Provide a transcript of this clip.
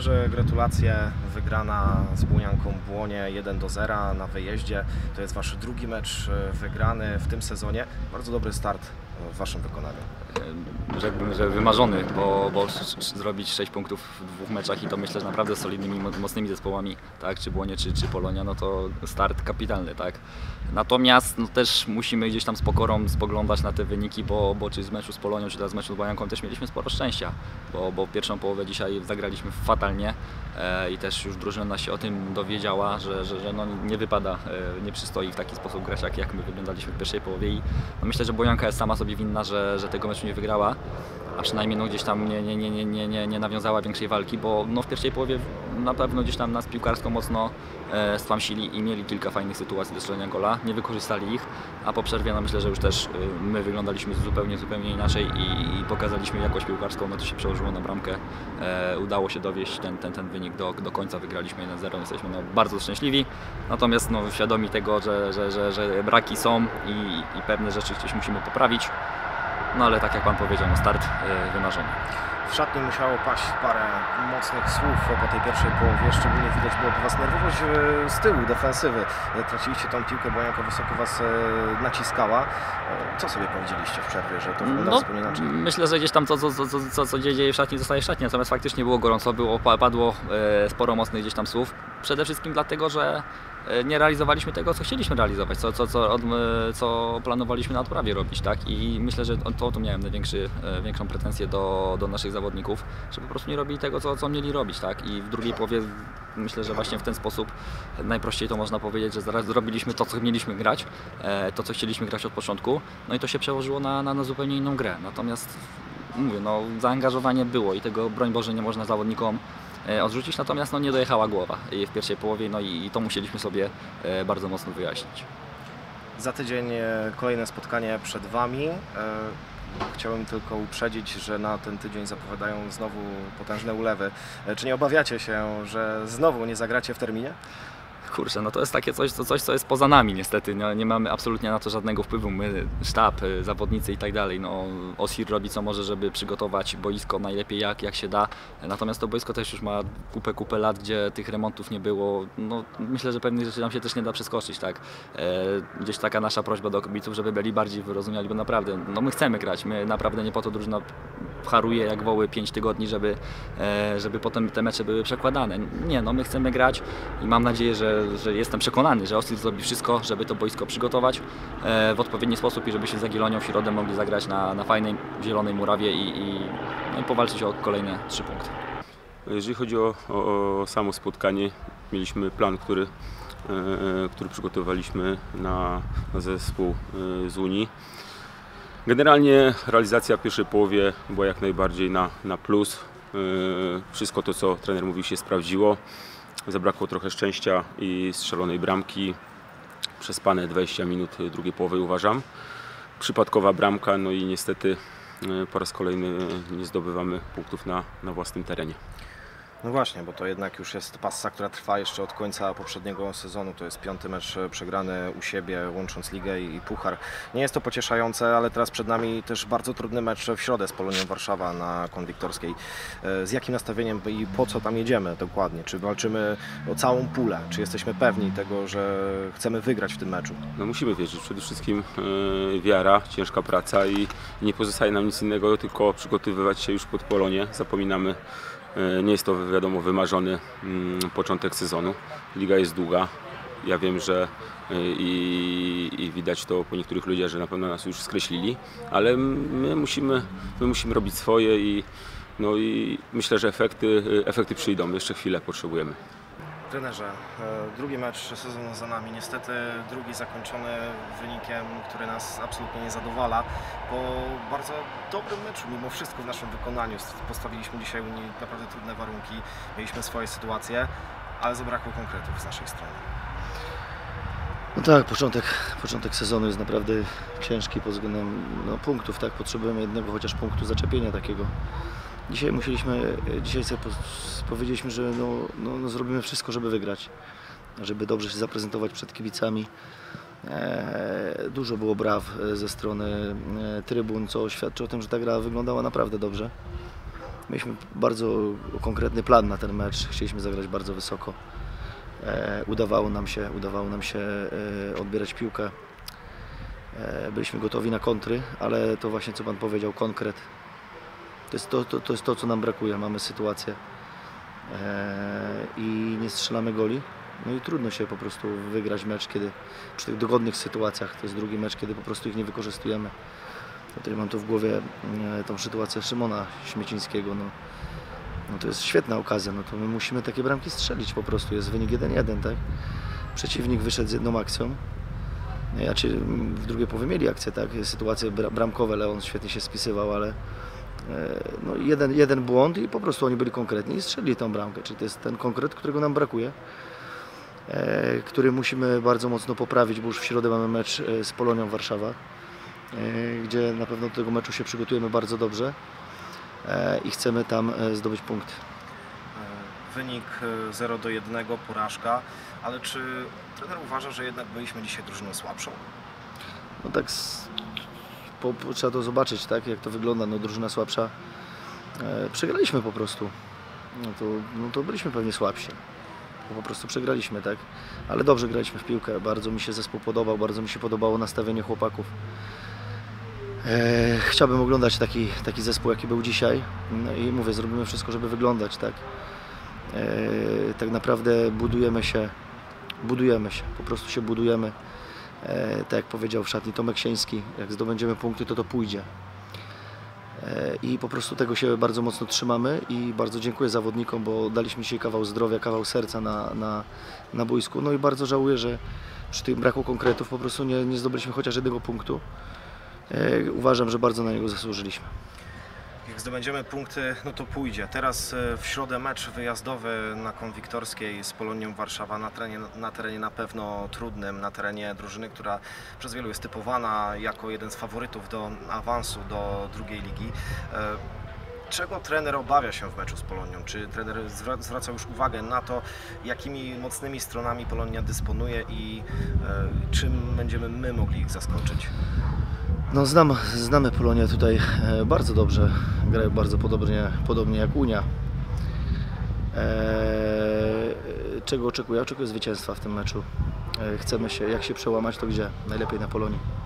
Trenerze, gratulacje. Wygrana z Błonianką Błonie 1-0 na wyjeździe. To jest Wasz drugi mecz wygrany w tym sezonie. Bardzo dobry start w Waszym wykonaniu. Rzekłbym, że wymarzony, bo zrobić 6 punktów w 2 meczach i to myślę, że naprawdę solidnymi, mocnymi zespołami, tak, czy Błonie, czy Polonia, no to start kapitalny, tak. Natomiast no, też musimy gdzieś tam z pokorą spoglądać na te wyniki, bo czy z meczu z Polonią, czy teraz z meczu z Błonianką też mieliśmy sporo szczęścia, bo pierwszą połowę dzisiaj zagraliśmy fatalnie i też już drużyna się o tym dowiedziała, że no, nie wypada, nie przystoi w taki sposób grać, jak my wyglądaliśmy w pierwszej połowie i no, myślę, że Błonianka jest sama sobie winna, że tego meczu nie wygrała, a przynajmniej no, gdzieś tam nie nawiązała większej walki, bo no, w pierwszej połowie na pewno gdzieś tam nas piłkarsko mocno stłamsili i mieli kilka fajnych sytuacji do strzelenia gola, nie wykorzystali ich, a po przerwie no, myślę, że już też my wyglądaliśmy zupełnie inaczej i pokazaliśmy jakość piłkarską, no to się przełożyło na bramkę, udało się dowieść ten wynik do końca, wygraliśmy 1-0, jesteśmy no, bardzo szczęśliwi, natomiast no, świadomi tego, że braki są i pewne rzeczy gdzieś musimy poprawić. No ale tak jak Pan powiedział, no start wymarzony. W szatni musiało paść parę mocnych słów po tej pierwszej połowie. Szczególnie widać było po Was nerwowość z tyłu defensywy. Traciliście tą piłkę, Błonianka wysoko Was naciskała. Co sobie powiedzieliście w przerwie, że to wygląda zupełnie inaczej? Myślę, że gdzieś tam co dzieje w szatni, zostaje w szatni. Natomiast faktycznie było gorąco, padło sporo mocnych gdzieś tam słów. Przede wszystkim dlatego, że nie realizowaliśmy tego, co chcieliśmy realizować, co planowaliśmy na odprawie robić, tak? I myślę, że to miałem większą pretensję do naszych zawodników, że po prostu nie robili tego, co mieli robić, tak? I w drugiej połowie myślę, że właśnie w ten sposób najprościej to można powiedzieć, że zaraz zrobiliśmy to, co mieliśmy grać, to, co chcieliśmy grać od początku, no i to się przełożyło na zupełnie inną grę. Natomiast mówię, no zaangażowanie było i tego, broń Boże, nie można zawodnikom odrzucić, natomiast no, nie dojechała głowa w pierwszej połowie, no i to musieliśmy sobie bardzo mocno wyjaśnić. Za tydzień kolejne spotkanie przed Wami. Chciałem tylko uprzedzić, że na ten tydzień zapowiadają znowu potężne ulewy. Czy nie obawiacie się, że znowu nie zagracie w terminie? Kurczę, no to jest takie coś, co jest poza nami niestety, no, nie mamy absolutnie na to żadnego wpływu, my, sztab, zawodnicy i tak dalej, no Osir robi co może, żeby przygotować boisko najlepiej jak się da, natomiast to boisko też już ma kupę lat, gdzie tych remontów nie było, no myślę, że pewnych rzeczy nam się też nie da przeskoczyć, tak, gdzieś taka nasza prośba do kibiców, żeby byli bardziej wyrozumiali, bo naprawdę, no my chcemy grać, my naprawdę nie po to drużyna haruje jak woły 5 tygodni, żeby potem te mecze były przekładane, nie, no my chcemy grać i mam nadzieję, że jestem przekonany, że Osir zrobi wszystko, żeby to boisko przygotować w odpowiedni sposób i żeby się z Jagiellonią w środę mogli zagrać na fajnej, zielonej murawie i powalczyć o kolejne 3 punkty. Jeżeli chodzi o samo spotkanie, mieliśmy plan, który przygotowaliśmy na zespół z Unii. Generalnie realizacja w pierwszej połowie była jak najbardziej na plus. Wszystko to, co trener mówił, się sprawdziło. Zabrakło trochę szczęścia i strzelonej bramki. Przespane 20 minut drugiej połowy, uważam. Przypadkowa bramka, no i niestety po raz kolejny nie zdobywamy punktów na własnym terenie. No właśnie, bo to jednak już jest passa, która trwa jeszcze od końca poprzedniego sezonu. To jest 5. mecz przegrany u siebie, łącząc ligę i puchar. Nie jest to pocieszające, ale teraz przed nami też bardzo trudny mecz w środę z Polonią Warszawa na Konwiktorskiej. Z jakim nastawieniem i po co tam jedziemy dokładnie? Czy walczymy o całą pulę? Czy jesteśmy pewni tego, że chcemy wygrać w tym meczu? No musimy wierzyć. Przede wszystkim wiara, ciężka praca i nie pozostaje nam nic innego, tylko przygotowywać się już pod Polonię. Zapominamy, nie jest to wiadomo wymarzony początek sezonu. Liga jest długa. Ja wiem, że i widać to po niektórych ludziach, że na pewno nas już skreślili, ale my musimy robić swoje i myślę, że efekty przyjdą. Jeszcze chwilę potrzebujemy. Trenerze, drugi mecz sezonu za nami, niestety drugi zakończony wynikiem, który nas absolutnie nie zadowala. Po bardzo dobrym meczu, mimo wszystko w naszym wykonaniu, postawiliśmy dzisiaj Unii naprawdę trudne warunki, mieliśmy swoje sytuacje, ale zabrakło konkretów z naszej strony. No tak, początek sezonu jest naprawdę ciężki pod względem punktów, tak, potrzebujemy jednego chociaż punktu zaczepienia takiego. Dzisiaj sobie powiedzieliśmy, że zrobimy wszystko, żeby wygrać, żeby dobrze się zaprezentować przed kibicami. Dużo było braw ze strony trybun, co świadczy o tym, że ta gra wyglądała naprawdę dobrze. Mieliśmy bardzo konkretny plan na ten mecz, chcieliśmy zagrać bardzo wysoko. Udawało nam się odbierać piłkę. Byliśmy gotowi na kontry, ale to właśnie co Pan powiedział, konkret. To jest to, co nam brakuje. Mamy sytuację i nie strzelamy goli. No i trudno się po prostu wygrać mecz, kiedy przy tych dogodnych sytuacjach. To jest drugi mecz, kiedy po prostu ich nie wykorzystujemy. Tutaj mam tu w głowie tą sytuację Szymona Śmiecińskiego. No to jest świetna okazja, no to my musimy takie bramki strzelić po prostu. Jest wynik 1-1, tak? Przeciwnik wyszedł z jedną akcją. W drugiej połowie mieli akcję, tak? Sytuacje bramkowe, Leon świetnie się spisywał, ale no jeden błąd i po prostu oni byli konkretni i strzelili tą bramkę. Czyli to jest ten konkret, którego nam brakuje, który musimy bardzo mocno poprawić, bo już w środę mamy mecz z Polonią Warszawa, gdzie na pewno do tego meczu się przygotujemy bardzo dobrze i chcemy tam zdobyć punkty. Wynik 0-1, porażka, ale czy trener uważa, że jednak byliśmy dzisiaj drużyną słabszą? No tak, trzeba to zobaczyć, tak, jak to wygląda. No, drużyna słabsza, przegraliśmy po prostu. No to byliśmy pewnie słabsi. Po prostu przegraliśmy, tak, ale dobrze graliśmy w piłkę. Bardzo mi się zespół podobał, bardzo mi się podobało nastawienie chłopaków. Chciałbym oglądać taki zespół, jaki był dzisiaj. No i mówię, zrobimy wszystko, żeby wyglądać, tak. Tak naprawdę budujemy się, po prostu się budujemy. Tak jak powiedział w szatni Tomek Sieński, jak zdobędziemy punkty, to pójdzie. I po prostu tego się bardzo mocno trzymamy i bardzo dziękuję zawodnikom, bo daliśmy dzisiaj kawał zdrowia, kawał serca na boisku. No i bardzo żałuję, że przy tym braku konkretów po prostu nie zdobyliśmy chociaż jednego punktu. Uważam, że bardzo na niego zasłużyliśmy. Jak zdobędziemy punkty, no to pójdzie. Teraz w środę mecz wyjazdowy na Konwiktorskiej z Polonią Warszawa, na terenie na pewno trudnym, na terenie drużyny, która przez wielu jest typowana jako jeden z faworytów do awansu do drugiej ligi. Czego trener obawia się w meczu z Polonią? Czy trener zwraca już uwagę na to, jakimi mocnymi stronami Polonia dysponuje i czym będziemy my mogli ich zaskoczyć? No znamy Polonię tutaj bardzo dobrze, grają bardzo podobnie jak Unia. Czego oczekuję? Oczekuję zwycięstwa w tym meczu. Chcemy się, jak się przełamać, to gdzie? Najlepiej na Polonii.